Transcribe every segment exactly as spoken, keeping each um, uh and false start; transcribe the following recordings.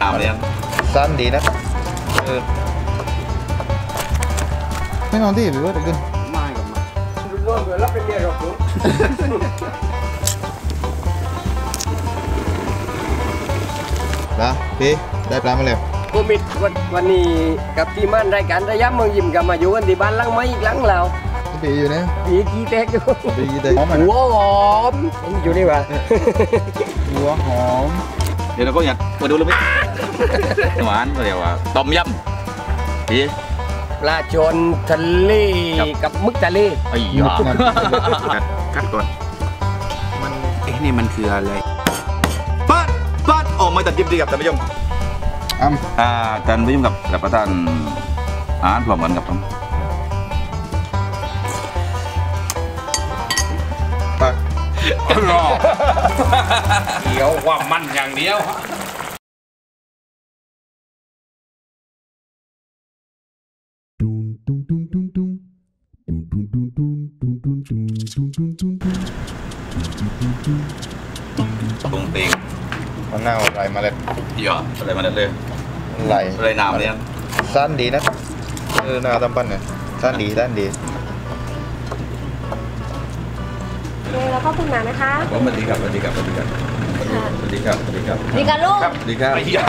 ามเลยสั้นดีนะเออไม่นอนที่หรือว่าจะกินไม่กับมาดูนอนเบื่อรับเป็นเมียหรอกคุณนะพี่ได้ปลามาแล้วโควิดวันนี้กับทีมงานรายการระยะเมืองยิ้มกับมาอยู่กันที่บ้านหลังไม้อีกหลังเราปีอยู่นะปีกี่แตกอยู่ปีกี่แตกหัวหอมอยู่นี่วะหัวหอมเดี๋ยวเราก็อยากมาดูเลยไหมหวานก็เดี๋ยวว่าต้มยำพี่ปลาชนทะเลกับมึกทะเลไอ้ยากัดก่อนมันเอ๊ะนี่มันคืออะไรปัดปัดออกมาตัดยิบดีกับท่านผู้ชมอ่าท่านผู้ชมกับรับประทานอาหารพร้อมกันกับผมปัดรอเดี๋ยวความมันอย่างเดียวตรงเตียงมันน่าอะไรมาเลยเยอะอะไรมาเลยไหลอะไรน้ำเนี่ยสั้นดีนะเออนาตำปันเนี่ยสั้นดีสั้นดีแล้วก็คุณมานะคะสวัสดีครับสวัสดีครับสวัสดีครับสวัสดีครับสวัสดีครับดีกันลูกสวัสดีครับสวัสดี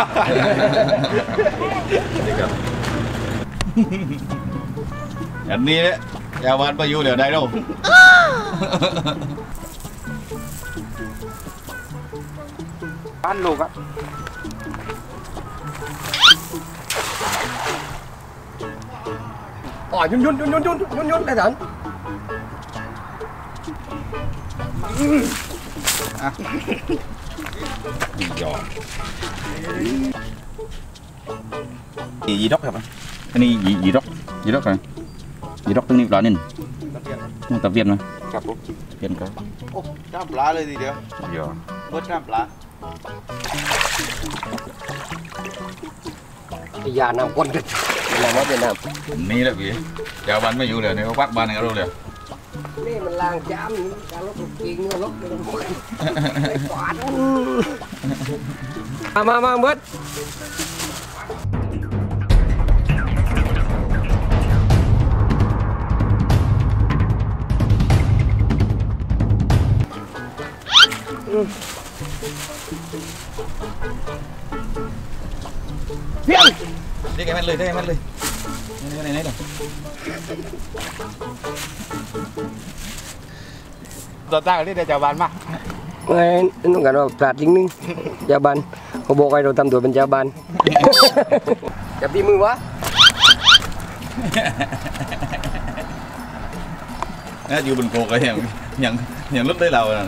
ครับอันนี้เนี่ยยาวันไปอยู่เดี๋ยวได้đâuบ้านลูกครับอ๋อยุ่นยุ่นยุ่นยุ่นยุ่นยุ่นยุ่นได้ถึงอ่ะหยอกยีด็อกครับอันนี้ยียีด็อกยีด็อกอะไรยีด็อกตรงนี้ปลานิ่นตะเพียนไหมครับผมตะเพียนครับโอ้จ้าปลาเลยทีเดียวหยอกเบิร์ดจ้าปลาอย่านำคนกันอย่านำเป็นน้ำนี่แหละพี่เจ้าบ้านไม่อยู่เลยนี่เขาพักบ้านในกระโดดเลยนี่มันล้างจานการลบกินเนื้อลบไปหมดไปกวาดมามามาเบิดเพี้ยนได้แค่แม่เลยได้แค่แม่เลยนี่ไหนไหนหรอตัวตั้งนี่ได้เจ้าบ้านมาไงต้องการว่าปราดจริงนึงเจ้าบ้านเขาบอกให้เราทำตัวเป็นเจ้าบ้านจับที่มือวะน่าอยู่บนโคกอะไรอย่างอย่างอย่างรถได้เราอ่ะ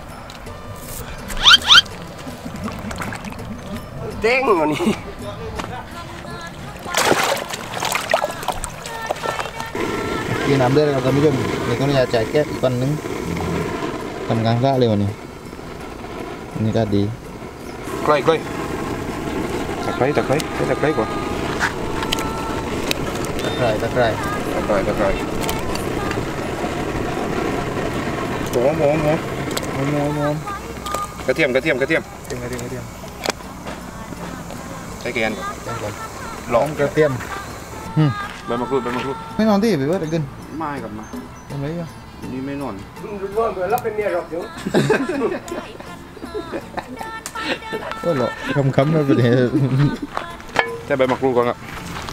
เด้งวันนี้กินน้ำเดือดเราท่านผู้ชมนี่ก็อยากจ่ายแก้อีกคนนึงทำงานละเลยวันนี้นี่ก็ดีใกล้ใกล้ตะไคร้ตะไคร้ตะไคร้ก่อนตะไคร้ตะไคร้ตะไคร้ตะไคร้หมูหมูหมูหมูหมูหมูกระเทียมกระเทียมกระเทียมกระเทียมกระเทียมใช้แกนลองกระเทียมใบมะกรูดใบมะกรูดไม่นอนที่ไปว่าจะกินไม่กับมาทำไรอ่ะนี่ไม่นอนดูนอนเบื่อรับเป็นเมียหรอกอยู่ก็หรอคำคำไม่เป็นไรใช้ใบมะกรูดก่อนครับ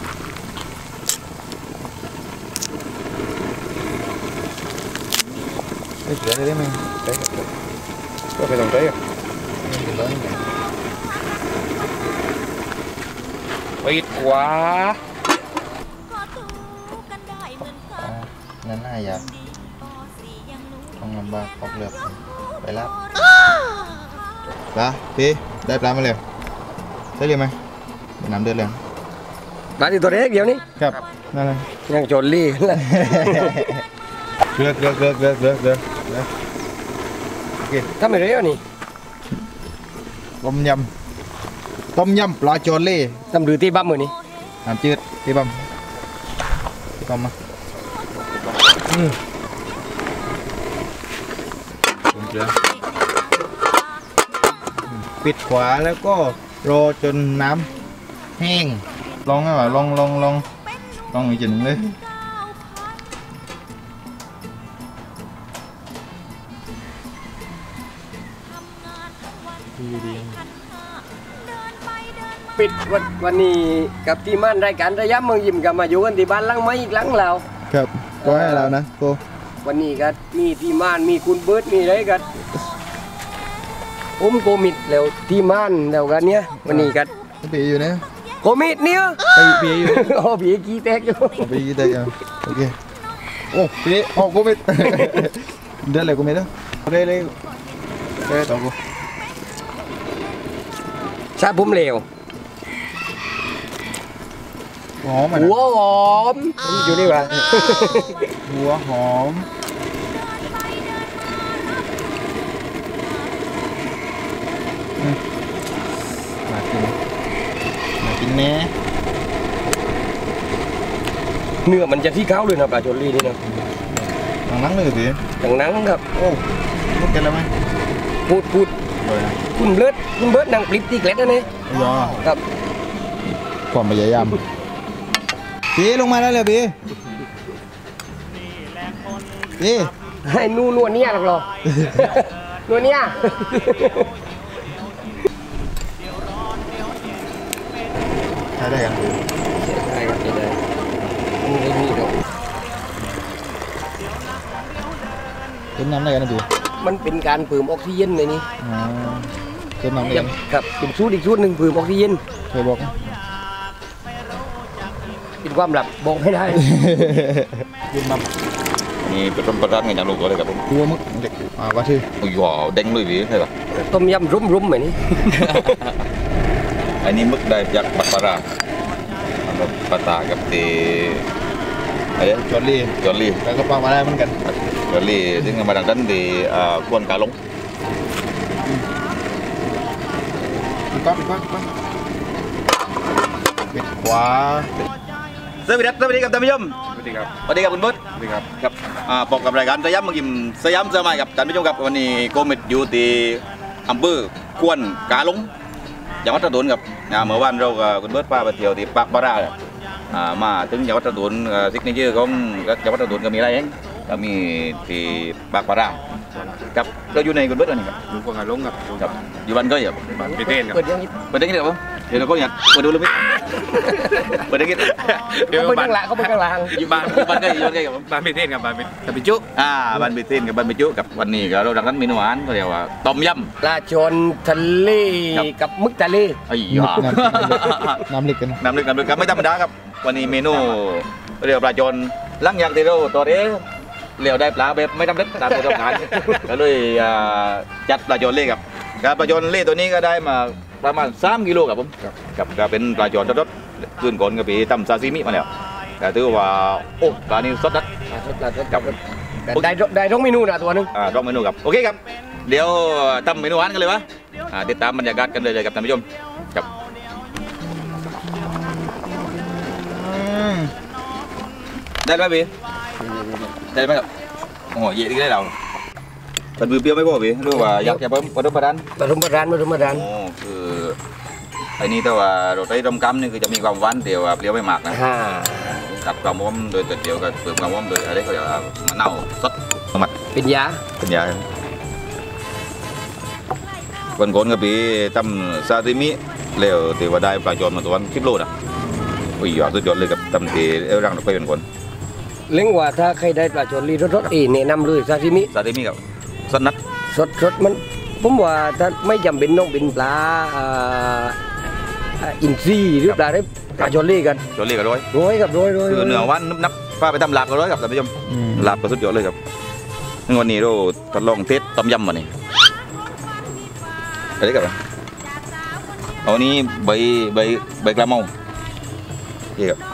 เฮ้ยเดี๋ยวได้ไหมได้ก็ไปตรงไหนอ่ะปิดขวานั่นน่าอยากต้องลำบากออกเลือกไปรับปลาพี่ได้ปลามาแล้วใช่เรียไหมน้ำเดือดเลยปลาที่ตัวเล็กเดี๋ยวนี้ครับนั่นเลยยังโจรลี่เลยเลือกเลือกเลือกเลือกเลือกเลือกโอเคทำอะไรอ่ะนี่ต้มยำต้มยำปลาโจรลี่ทำหรือที่บ้ามือนี่น้ำจืดที่บ้าที่บ้ามาปิดขวาแล้วก็รอจนน้ำแห้งลองไหมวะลองลองลองลองอีกจุดหนึ่งเลยปิดวันวันนี้กับทีมงานรายการระยะเมืองยิมกับมาอยู่กันที่บ้านหลังไม้อีกหลังเราครับก็ให้เรานะโกวันนี้ก็มีทีมงานมีคุณเบิร์ดมีอะไรกันผมโกมิดแล้วทีมงานแล้วกันเนี้ยวันนี้กันปีอยู่นะโกมิดเนี่ยไปปีอยู่โอ้ผีกี้แตกอยู่ปีกี่เด็กอ่ะโอเคโอ้ปีออกกูไม่เดินเลยกูไม่ได้เรื่อยเลยเรื่อยต่อกูชาผมเหลวหอมอ่ะหัวหอมอยู่นี่วะหัวหอมมากินมากินแน่เนื้อมันจะที่เขาเลยนะปลาโจลี่นี่นะหนังนั่งเลยสิดังนั้นครับโอ้พูดกันแล้วไหมพูดพูดเลยนะคุณเบิร์ดคุณเบิร์ดนางปลิบตีเกล็ดนะเนี่ยยอครับความพยายามพี่ลงมาได้เลยพี่พี่ให้นู่นวเนี่ยหรอกเหรอ นวเนี่ยใช้ได้กันใช่ครับใช่ได้มึงได้มีดอกเป็นน้ำได้กันนะพี่มันเป็นการเพิ่มออกซิเจนในนี้อ๋อเป็นน้ำได้คกัรับนครับเป็นสูตรอีกสูตรหนึ่งเพิ่มออกซิเจนเคยบอกนะเป็นความลับบอกไม่ได้ยืนมานี่เป็นต้นประดันกันอย่างลูกตัวเลยครับผมตัวมึกเด็กอ่าว่าชื่อโอ้ยว้าวเด้งเลยพี่ใช่ปะต้มยำรุ่มๆแบบนี้อันนี้มึกได้จากปักปลาร้ากับปลาตากับเตอะไรจอร์ลี่จอร์ลี่แล้วก็ปลามาได้เหมือนกันจอร์ลี่ซึ่งมาดังนั้นดีอ่าควนกาลงปิดก้อนปิดก้อนปิดก้อนปิดขวาสวัสดีครับสวัสดีครับท่านผู้ชมสวัสดีครับสวัสดีครับคุณเบิร์ตสวัสดีครับครับอ่าพบกับรายการสยามเมืองยิมสยามเสื้อไม้ครับท่านผู้ชมครับวันนี้โกมิดอยู่ที่อำเภอควนกาลงจังหวัดตราดครับอ่าเมื่อวานเรากับคุณเบิร์ตพาไปเที่ยวที่ปากบาราอ่ามาถึงจังหวัดตราดซิกเนเจอร์ของจังหวัดตราดก็มีอะไรเองก็มีที่ปากบาราครับเราอยู่ในคุณเบิร์ตวันนี้ครับดูกวางลงครับครับอยู่บ้านก็อยู่บ้านพี่เต้นครับเปิดยังนี้เปิดได้กี่เดือนครับเดี๋ยวเราก็อยากเปิดดูเลยมั้ยเปิดได้กี่เขาไปข้างหลังเขาไปข้างหลังอยู่บ้านอยู่บ้านก็อยู่บ้านก็อยู่บ้านพี่เต้นครับบ้านพี่กับปิจุอ่าบันบิทินกับบันบิจุกับวันนี้ก็เราดังนั้นเมนูอาหารก็เรียกว่าต้มยำปลาชนทะเลกับมึกทะเลไอ้ยาน้ำลึกกันน้ำลึกน้ำลึกครับไม่ธรรมดาครับวันนี้เมนูเรียกว่าปลาจนหลังจากที่เราตัวเอ๊ะเรียวได้ปลาแบบไม่ทำเล็กตามที่ต้องการก็เลยอ่าจัดปลาจนเล่ครับการปลาจนเล่ตัวนี้ก็ได้มาประมาณสามกิโลครับผมกับก็เป็นปลาจนรสๆคืนก่อนก็ไปทำซาซิมิมาแล้วแต่ถือว่าโอ้ปลานี้สดนะกับได้ได้ท้องเมนูนะตัวนึงอ่าลองเมนูครับโอเคครับเดี๋ยวทำเมนูอาหารกันเลยวะอ่าติดตามบรรยากาศกันเลยเลยครับท่านผู้ชมครับได้ไหมพี่ได้ไหมครับโอ้โหเยี่ยมได้เราเป็นมือเปรี้ยวไม่พอพี่หรือว่าอยากจะเพิ่มเพิ่มประดันปฐมร้านปฐมร้านโอ้คือไอ้นี่แต่ว่าเราใช้ต้มกำนี่คือจะมีความหวานเดียวเปรี้ยวไม่มากนะฮ่ากับความหอมโดยตัวเดียวกับเปลือกความหอมโดยอะไรเขาเรียกว่ามะนาวสดมัดเป็นยาเป็นยาคนคนกับพี่ทำซาซิมิแล้วที่ว่าได้ปลาจอนมาตัวสิบโลนะอุ้ยยอดสุดยอดเลยกับทำที่เอวรังเราไปเป็นคนเล้งว่าถ้าใครได้ปลาชนลีรสๆเอแนะนำเลยซาซิมิซาซิมิกับสดนัดสดสดมันผมว่าถ้าไม่จำเป็นต้องเป็นปลาอ่าอ่าอินทรีหรือปลาได้ปลาชนลีกันจอนเรียกกันร้อยโร้อยกับโร้อยโร้อยคือเนื้อหวานนุบนับป้าไปทำลาบกันร้อยกับท่านผู้ชมลาบก็สุดยอดเลยครับงั้นวันนี้เราทดลองเทสต้มยำมานี่อะไรกับเอานี้ใบใบใบกระเมานี่ครับ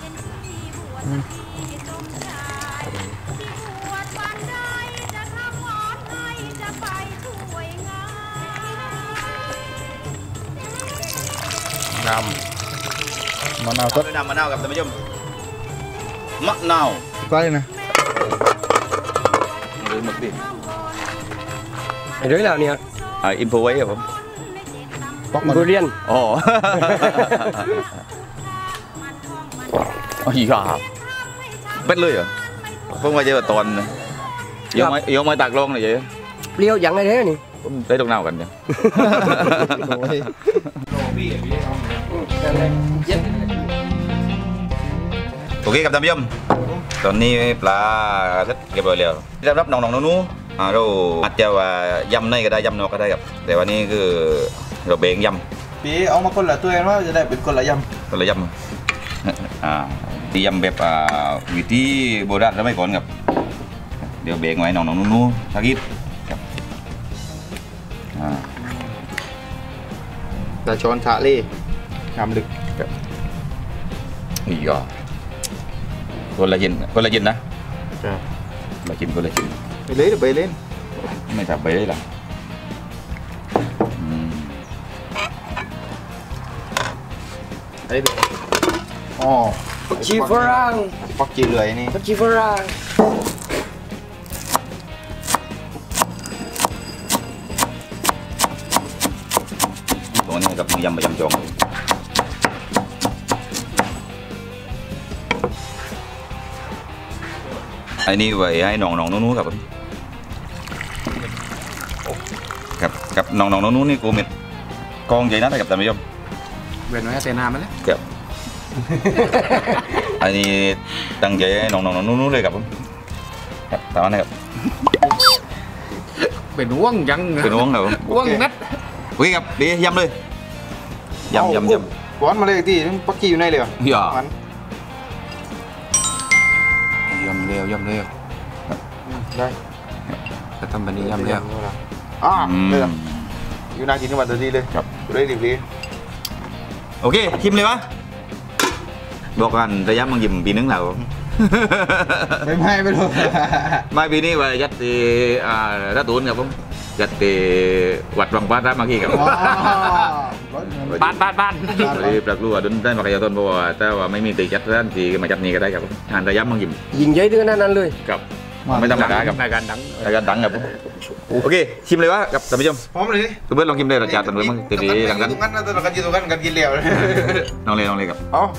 น้ำมะนาวสดด้วยน้ำมะนาวกับท่านผู้ชมมะนาวก็เลยนะหรือหมึกดิไอ้ด้วยแล้วเนี่ยอ่าอินโฟไว้ครับผมป๊อกก่อนทุเรียนอ๋ออ๋ออีกอ่ะเป็ดเลยเหรอเพิ่งมาเจอตอนยกไม้ยกไม้ตากลงเลยเจ๊เปรี้ยวอย่างไรเด้นี่ได้ตรงnàoกันเนี่ยโอ้ยโอเคครับท่านผู้ชมตอนนี้ปลาเสร็จเรียบร้อยแล้วสำหรับน้องๆหนูๆอ่าเราอาจจะว่ายำในก็ได้ยำนอกก็ได้ครับแต่วันนี้คือเราเบงยำปีเอามาคนละตัวเองว่าจะได้เป็นคนละยก็เลยยำอ่าที่ยำแบบอ่าวิธีโบราณแล้วไม่ก่อนครับเดี๋ยวเบงไว้น้องๆหนูๆสักนิดครับอ่าำตาช้อนชาเล่งามลึกอีกอ่ะคนละเย็นคนละเย็นนะคนละเย็นคนละเย็นไปเล่นไปเล่นไม่ทำไปได้หรออืมไอ้ดิอ๋อชีฝรั่งปักจีเหลือยนี่ชีฝรั่งตรงนี้กับยำมายำจองไอ้นี่ไว้ให้น้องๆนู้นๆครับผมกับกับน้องๆนู้นๆนี่กูเม็ดกองใหญ่นะกับท่านผู้ชมเว้นไว้ให้เตนามันเลยครับอันนี้ตั้งใจให้น้องๆนู้นๆเลยครับผมครับตามนั้นครับเป็นว่วงยังเป็นวงครับผมว่วงนัดโอเคครับดียำเลยยำยำยำก้อนมาเลยที่ปักจีอยู่ในเลยเหรออย่ามันยำเร็วยำเร็วได้จะทำแบบนี้ยำเร็วอ่าอืมเลยอยู่น่ากินขึ้นมาตัวดีเลยครับได้ดีดีโอเคชิมเลยวะบอกกันระยะมันยิมปีนึงแล้วไม่ไม่ไม่รู้ไม่ปีนี้ว่ายัดที่อ่ารัตตุนครับผมยัดที่วัดบางบ้านร้านเมื่อกี้ครับบ้านบ้านบ้านเลยปลักรู้ว่าดุนได้มากระยาต้นเพราะว่าแต่ว่าไม่มีตีจัดร้านที่มาจัดนี้ก็ได้ครับงานระยะมันยิมยิงใหญ่ถึงนั้นนั้นเลยครับไม่ธรรมดาครับรายการดังรายการดังครับผมโอเคชิมเลยวะกับท่านผู้ชมพร้อมเลยคุณเบิร์ดลองชิมเลยรสชาติมันเป็นมั้งตีดีหลังกันตรงนั้นตรงกันกินตรงกันกันกินเหลวน้องเลยน้องเลยครับอ๋อ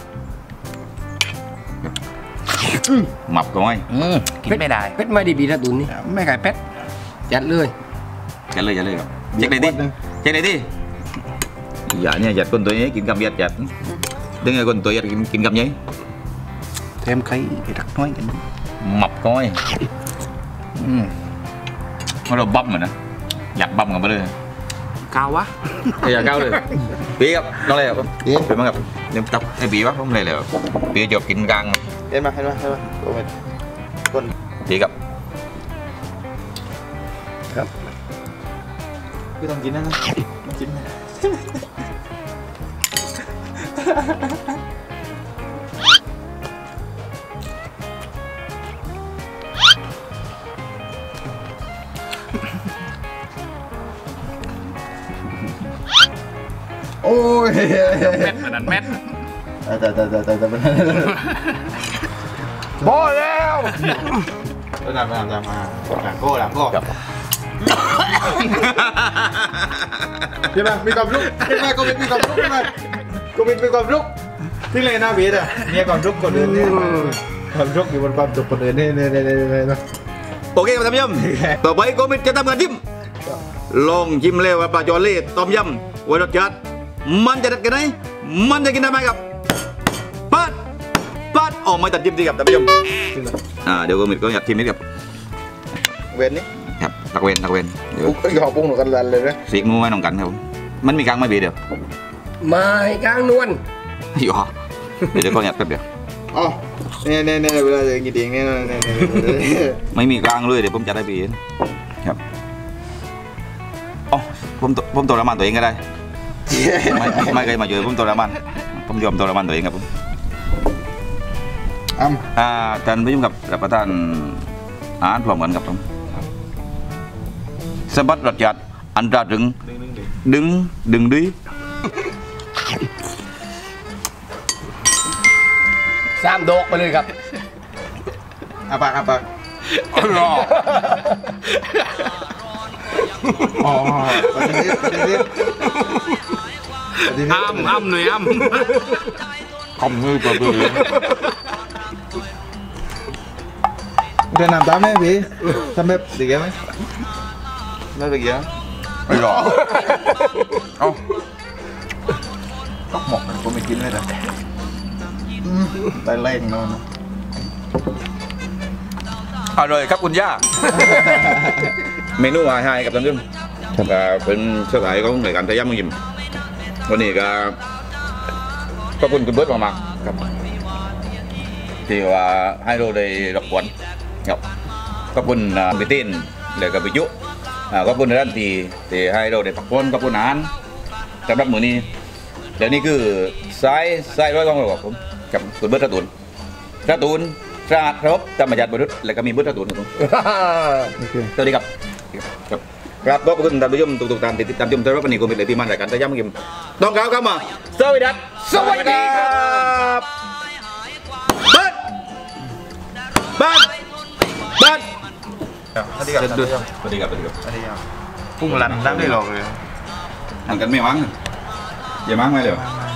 หมับก็ไม่กินไม่ได้เป็ดไม่ดีบีระตุนนี่ไม่ไก่เป็ดจัดเลยจัดเลยจัดเลยครับเช็คเลยดิเช็คเลยดิอย่าเนี่ยจัดคนตัวนี้กินกับยัดจัดดึงไอ้คนตัวยัดกินกินกับนี้เทมไข่ไปทักน้อยกันหมับก็ไม่อืมมันเราบั๊มเหมือนนะอยากบั๊มกันไปเลยกาววะอยากก้าวเลยปีครับน้องเลยครับเป็นมั้งครับเนี่ยตับไอ้ปีวะผมเลยเลยปีจบกินกลางเห็นไหมเห็นไหมเห็นไหมโอ้ยคนปีครับคือต้องกินนะนะต้องกิน โอ้ยแม็ดมันนั่นแม็ดแต่แต่แต่แต่แต่เป็นพอแล้วก็ตามตามตามมาหลังโก้หลังโก้ใช่ไหมมีความลุกใช่ไหมก็มีความลุกใช่ไหมก็มีมีความลุกที่เลยนะเบียดอ่ะเนี่ยความลุกคนอื่นเนี่ยความลุกอยู่บนความสุขคนอื่นเนี่ยเนี่ยเนี่ยเนี่ยโอเคครับท่านผู้ชมต่อไปโกมิดจะทำการชิมลองชิมเลยว่าปลาจอเล่ต้มยำวันรสชาติมันจะเด็ดกันไหนมันจะกินได้ไหมครับปัดปัดออกมาตัดจิ้มดีครับท่านผู้ชมอ่าเดี๋ยวโกมิดก็อยากชิมนิดครับเว้นนี่ครับตักเวนตักเวนเดี๋ยวปุ๊กหอปุ้งหนูกันลันเลยนะสีงูไว้น้องกันครับผมมันมีกลางไม่บีเดียวไม้กลางนวลอยู่ฮะเดี๋ยวก็หยัดแป๊บเดียวอ๋อเนี่ยเนี่ยเนี่ยเวลาจะกินเองเนี่ยเนี่ยเนี่ยไม่มีกลางเลยเดี๋ยวผมจะได้บีครับอ๋อผมตผมตัวละมันตัวเองก็ได้ไม่ไม่เคยมาเจอผมตัวละมันผมยอมตัวละมันตัวเองครับผมอ้ำอ่าท่านผู้ชมครับรับประทานอาหารพร้อมกันครับผมสะบัดรสจัดอันตราดึงดึงดึงดีสามดอกไปเลยครับอาปากอาปากอ๋อประเด็นประเด็นอ้ำอ้ำหน่อยอ้ำคอมมือตัวเบื่อเดินนำตามไหมพี่ทำแบบดีแกไหมไม่ไปเกี่ยวไม่หรอกเอ้าต้องหมกมันก็ไม่กินเลยนะได้แรงนอนอร่อยครับคุณย่า เมนูอาหารกับท่านผู้ชมก็เป็นสไตล์ของรายการไทยย่ำมังยิมวันนี้ก็ขอบคุณคุณเบิร์ตมากๆครับที่ว่าให้เราได้รับกวนครับขอบคุณพี่ตินและก็พี่ยุขอบคุณท่านที่ที่ให้เราได้พักผ่อนขอบคุณอาหารสำหรับมื้อนี้เดี๋ยวนี้คือสายสายร้อยกองเราผมกับคุณเบิร์ตตะตุนตะตุนสะอาดครบธรรมชาติบริสุทธิ์และก็มีเบิร์ตตะตุนครับผม สวัสดีครับครับครับขอบคุณท่านผู้ชมทุกๆท่านที่ติดตามชมสำหรับวันนี้ผมเป็นเลยที่มารายการไทยย่ำมังยิมต้องกล่าวคำว่าสวัสดีครับสวัสดีครับบ้านบ้านบ้านสวัสดีครับสวัสดีครับสวัสดีครับสวัสดีครับพุ่งลันได้ไม่หรอกเลยนั่งกันไม่มั้งอย่ามั้งไม่เลย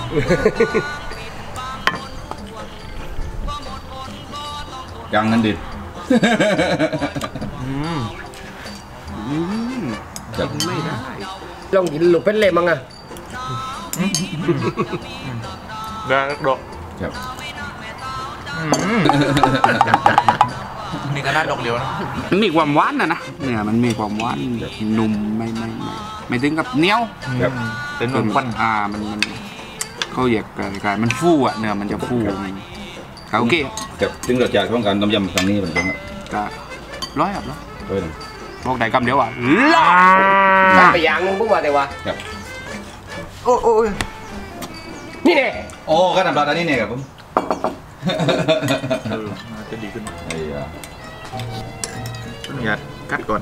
ยังนั่นดิจับไม่ได้ลองกินลูกเป็นเล่มั้งอ่ะได้ดอกครับนี่ก็น่าดอกเดียวนะมันมีความหวานนะนะเนี่ยมันมีความหวานนุ่มไม่ไม่ไม่ไม่ถึงกับเหนียวครับเป็นเหมือนควันอ่ามันมันเขาอยากกายมันฟูอ่ะเนื้อมันจะฟูครับโอเคครับถึงรสชาติของการต้มยำครั้งนี้เป็นยังไงครับก็ร้อยครับร้อยเฮ้ยนะบอกได้คำเดียวอ่ะไปอย่างนึงปุ๊บมาแต่ว่าครับโอ้โอ้นี่แน่โอ้ก็ทำปลาอันนี้เนี่ยครับผมจะดีขึ้นไอ้ยาต้องยัดกัดก่อน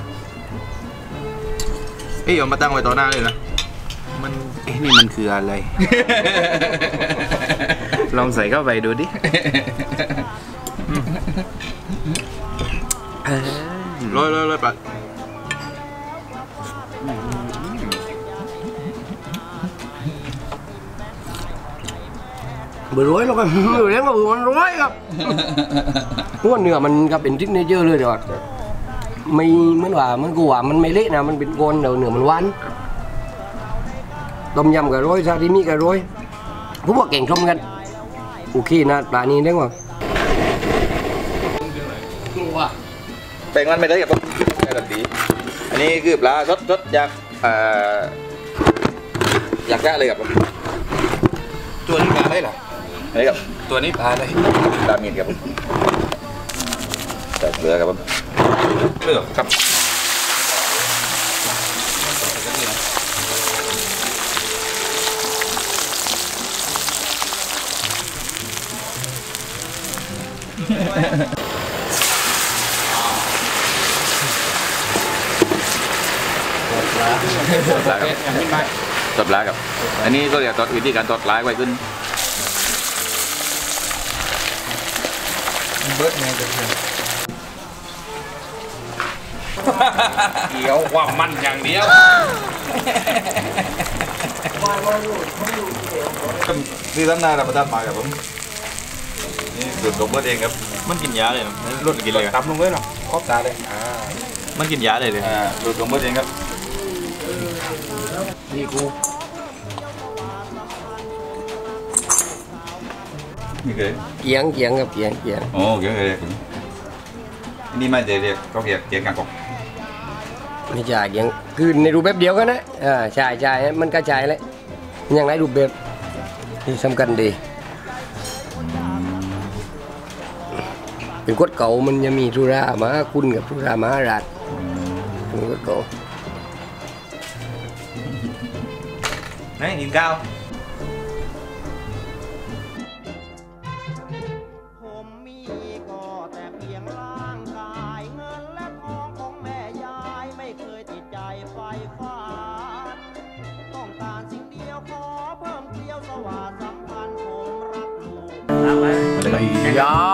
เอ้ยเอามาตั้งไว้ต่อหน้าเลยนะมันเอ๊ะนี่มันคืออะไร ลองใส่เข้าไปดูดิเออร้อยร้อยร้อยปัดเบอร์ร้อยแล้วกันเบอร์เลี้ยงก็เบอร์มันร้อยครับเพราะว่าเนื้อมันก็เป็นทิกเนเจอร์เลยเดี๋ยวไม่เหมือนว่ามันกูว่ามันไม่เละนะมันเป็นก้อนเดี๋ยวเนื้อมันหวานต้มยำกับร้อยซาซิมิกับร้อยผมว่าเก่งชมกันโอเคนะปลานี้ได้กว่าแปลงมันไม่ได้ครับผมแค่ตัดดีอันนี้คือปลาสดสดจากเอ่ออยากได้เลยครับผมตัวนี้ปลาได้เหรออันนี้ครับตัวนี้ปลาได้ปลามีดครับผมใส่เกลือครับผมเกลือครับ ตดปลาครับตดปลาครับอันนี้ก็เรียกตดวิธีการตดปลาไว้ขึ้นเบิร์ดไงเดี๋ยวเกี่ยวความมันอย่างเดียวที่ร้านนาเราประทับมาครับผมนี่สูตรของเบิร์ดเองครับมันกินยาเลยรถกินเลยตับลงเลยเหรอครอบตาเลยมันกินยาเลยเลยอ่าสูตรของเบิร์ดเองครับนี่กูนี่คือเกียงเกียงกับเกียงเกียงโอ้เกี่ยวกับเรียกนี่ไม่ได้เรียกเขาเรียกเกียงกางกอกไม่ใช่เกียงคือในรูปแบบเดียวกันนะอ่าใช่ใช่มันก็ใช่เลยอย่างไรรูปแบบที่สำคัญดีเป็นกฎเก่ามันจะมีธุระมาคุณกับธุระมาราชเป็นกฎเก่าไหนกินข้าวผมมีก็แต่เพียงร่างกายเงินและทองของแม่ยายไม่เคยติดใจไฟฟ้าต้องการสิ่งเดียวขอเพิ่มเกลียวสวัสดิ์สัมพันธ์ผมรักลูกยา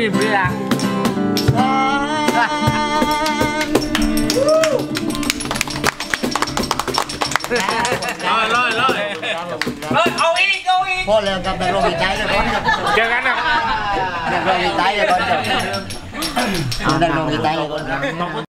นี่เปรี้ยร้อยร้อยร้อยเอาอีกเอาอีกพอแล้วกับแต่ลมหายใจเลยก่อนครับเจอกันนะแต่ลมหายใจเลยก่อนครับเอาแต่ลมหายใจเลยก่อนครับ